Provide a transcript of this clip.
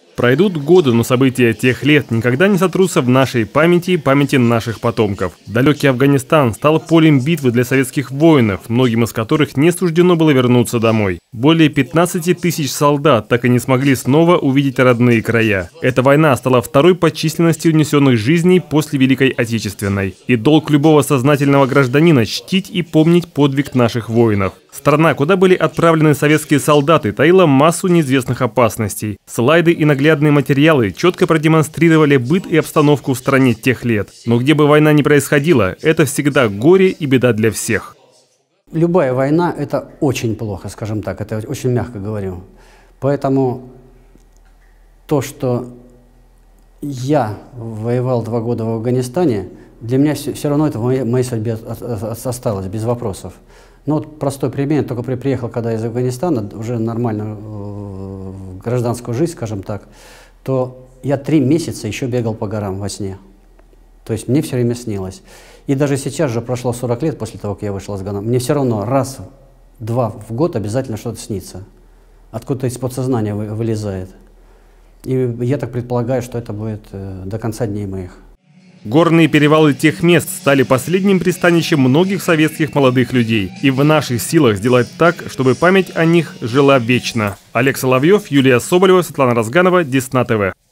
Пройдут годы, но события тех лет никогда не сотрутся в нашей памяти и памяти наших потомков. Далекий Афганистан стал полем битвы для советских воинов, многим из которых не суждено было вернуться домой. Более 15 тысяч солдат так и не смогли снова увидеть родные края. Эта война стала второй по численности унесенных жизней после Великой Отечественной. И долг любого сознательного гражданина – чтить и помнить подвиг наших воинов. Страна, куда были отправлены советские солдаты, таила массу неизвестных опасностей. Слайды и наглядные материалы четко продемонстрировали быт и обстановку в стране тех лет. Но где бы война ни происходила, это всегда горе и беда для всех. Любая война – это очень плохо, скажем так, это очень мягко говорю. Поэтому то, что я воевал 2 года в Афганистане, для меня все равно это в моей судьбе осталось, без вопросов. Ну вот простой пример, только приехал когда из Афганистана, уже нормальную гражданскую жизнь, скажем так, то я 3 месяца еще бегал по горам во сне. То есть мне все время снилось. И даже сейчас же прошло 40 лет после того, как я вышел из Гана, мне все равно раз-два в год обязательно что-то снится. Откуда-то из подсознания вылезает. И я так предполагаю, что это будет до конца дней моих. Горные перевалы тех мест стали последним пристанищем многих советских молодых людей. И в наших силах сделать так, чтобы память о них жила вечно. Олег Соловьев, Юлия Соболева, Светлана Разганова, Десна ТВ.